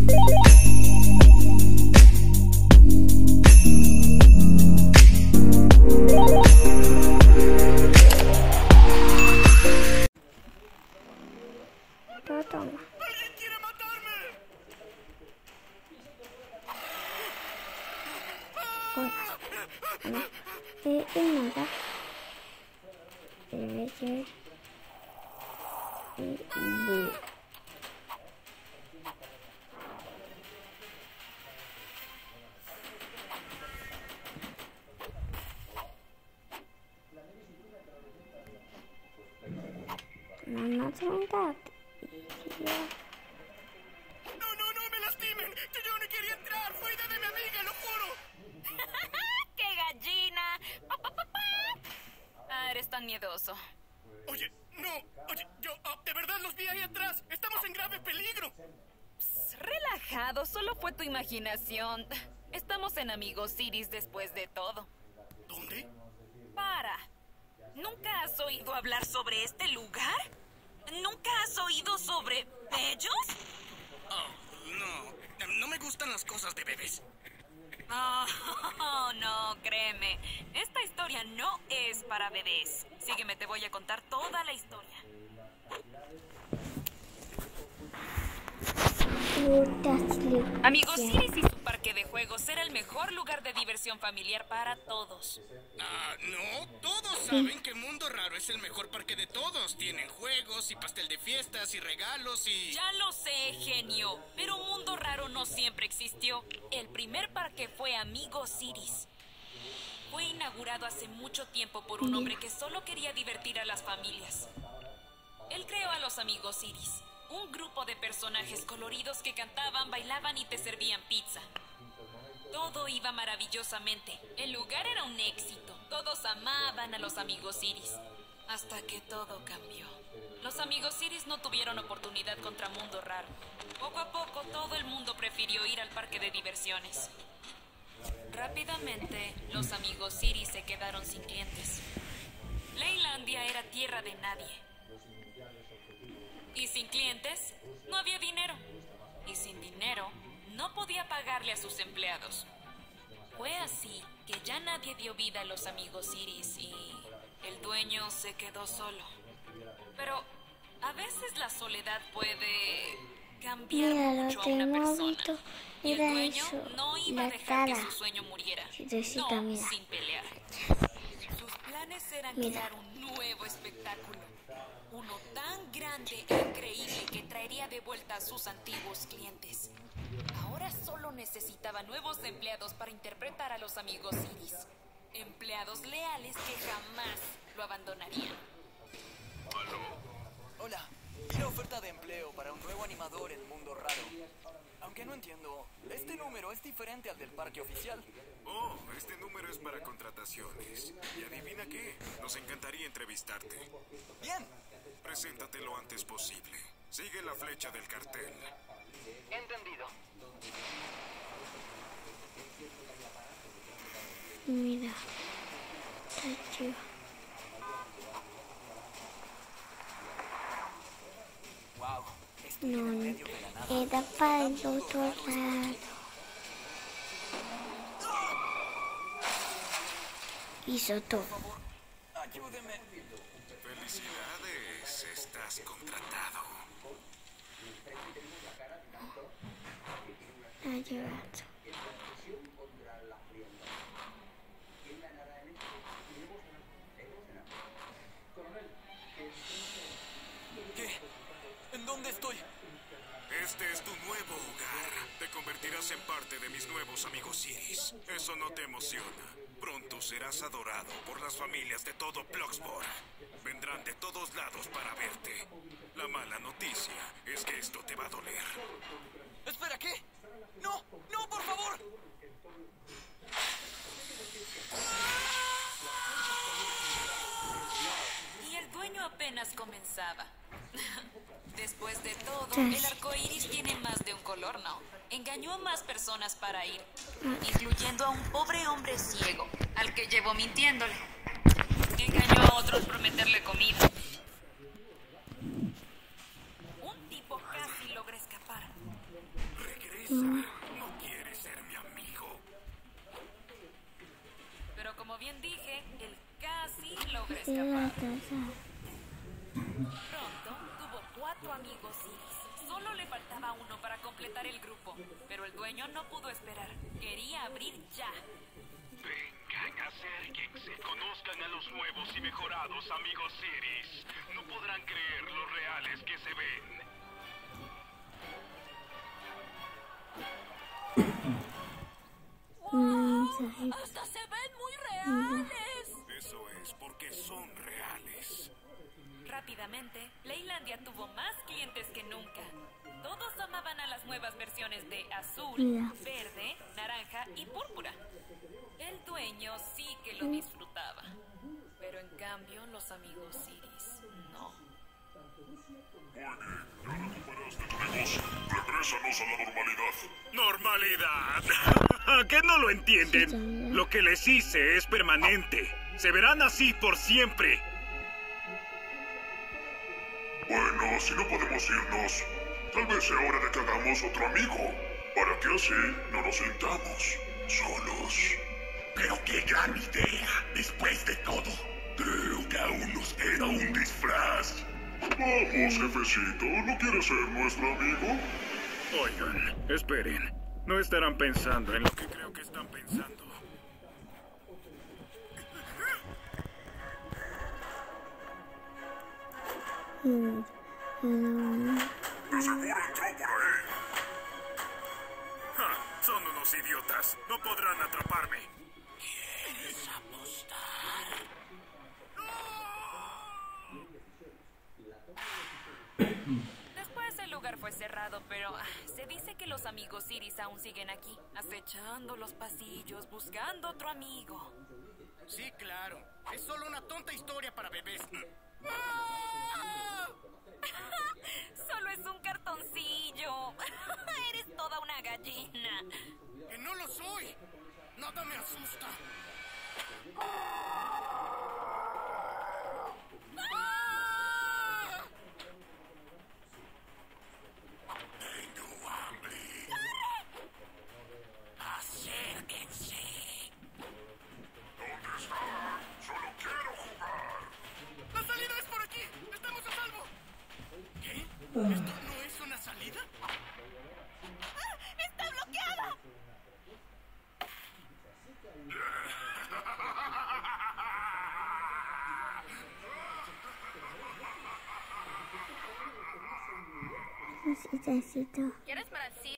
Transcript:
Toma. ¡Alguien quiere matarme! Nada. Mamá, sentate. No me lastimen. Yo no quería entrar. Fue idea de mi amiga, lo juro. ¡Qué gallina! Pa, pa, pa, pa. Ah, eres tan miedoso. Oye, no. Oye, yo de verdad los vi ahí atrás. Estamos en grave peligro. Psst, relajado, solo fue tu imaginación. Estamos en Amigos Iris después de todo. ¿Dónde? Para. ¿Nunca has oído hablar sobre este lugar? ¿Nunca has oído sobre ellos? No me gustan las cosas de bebés. Oh, no, créeme. Esta historia no es para bebés. Sígueme, te voy a contar toda la historia. Amigos Iris y su parque de juegos era el mejor lugar de diversión familiar para todos. No, todos saben que Mundo Raro es el mejor parque de todos. Tienen juegos y pastel de fiestas y regalos y... Ya lo sé, genio, pero Mundo Raro no siempre existió. El primer parque fue Amigos Iris. Fue inaugurado hace mucho tiempo por un hombre que solo quería divertir a las familias. Él creó a los Amigos Iris, un grupo de personajes coloridos que cantaban, bailaban y te servían pizza. Todo iba maravillosamente. El lugar era un éxito. Todos amaban a los Amigos Iris. Hasta que todo cambió. Los Amigos Iris no tuvieron oportunidad contra Mundo Raro. Poco a poco todo el mundo prefirió ir al parque de diversiones. Rápidamente, los Amigos Iris se quedaron sin clientes. Leylandia era tierra de nadie. Y sin clientes, no había dinero. Y sin dinero, no podía pagarle a sus empleados. Fue así que ya nadie dio vida a los Amigos Iris y el dueño se quedó solo. Pero a veces la soledad puede cambiar mucho a una persona. Y el dueño no iba a dejar que su sueño muriera. No, sin pelear. Sus planes eran crear un nuevo espectáculo. Uno tan grande e increíble que traería de vuelta a sus antiguos clientes. Ahora solo necesitaba nuevos empleados para interpretar a los Amigos Iris. Empleados leales que jamás lo abandonarían. Hola, vi la oferta de empleo para un nuevo animador en Mundo Raro. Aunque no entiendo, este número es diferente al del parque oficial. Oh, este número es para contrataciones. ¿Y adivina qué? Nos encantaría entrevistarte. Bien. Preséntate lo antes posible. Sigue la flecha del cartel. Entendido. Mira, está chido. Wow, estoy en el medio de la nada. Era para el otro lado. Hizo todo. Ayúdeme. Felicidades, estás contratado. Ayudando. ¿Qué? ¿En dónde estoy? Este es tu nuevo hogar. Te convertirás en parte de mis nuevos Amigos Iris. ¿Eso no te emociona? Pronto serás adorado por las familias de todo Bloxburg. Vendrán de todos lados para verte. La mala noticia es que esto te va a doler. Espera, ¿qué? ¡No! ¡No, por favor! Y el dueño apenas comenzaba. Después de todo, el arco iris tiene más de un color, ¿no? Engañó a más personas para ir, incluyendo a un pobre hombre ciego, al que llevó mintiéndole. Engañó a otros prometerle comida. Un tipo casi logra escapar. prisa. No quieres ser mi amigo. Pero como bien dije, él casi logra Sí, la escapar. taza. Pronto tuvo 4 amigos Iris. Solo le faltaba uno para completar el grupo. Pero el dueño no pudo esperar. Quería abrir ya. Vengan, acérquense. Conozcan a los nuevos y mejorados amigos Iris. No podrán creer lo reales que se ven. ¡Hasta se ven muy reales! Eso es porque son reales. Rápidamente, Playlandia tuvo más clientes que nunca. Todos amaban a las nuevas versiones de azul, Mira. verde, naranja y púrpura. El dueño sí que lo disfrutaba. Pero en cambio, los amigos Iris no. Regrésanos a la normalidad. ¿Normalidad? ¿A qué no lo entienden? Lo que les hice es permanente. Se verán así por siempre. Bueno, si no podemos irnos, tal vez sea hora de que hagamos otro amigo, para que así no nos sintamos solos. Pero qué gran idea, después de todo. Creo que aún nos queda un disfraz. Vamos, jefecito, ¿no quiere ser nuestro amigo? Oigan, esperen. No estarán pensando en lo que creo que están pensando. De seguro entró por ahí. Ja, son unos idiotas. No podrán atraparme. ¿Quieres apostar? Después el lugar fue cerrado, pero se dice que los amigos Iris aún siguen aquí, acechando los pasillos, buscando otro amigo. Sí, claro. Es solo una tonta historia para bebés. Solo es un cartoncillo. Eres toda una gallina. ¡Que no lo soy! Nada me asusta. Tengo hambre. Acérquense. ¿Dónde está? Solo quiero jugar. ¡La salida es por aquí! ¡Estamos a salvo! ¿Qué? ¿Esto no es una salida? ¡Está bloqueada! Necesito. ¿Quieres Brasil?